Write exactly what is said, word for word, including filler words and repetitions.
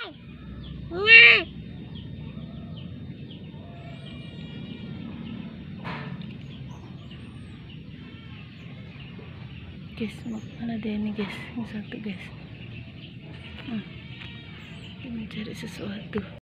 Guys, ada ini guys, yang satu guys. Hmm. Dia mencari sesuatu.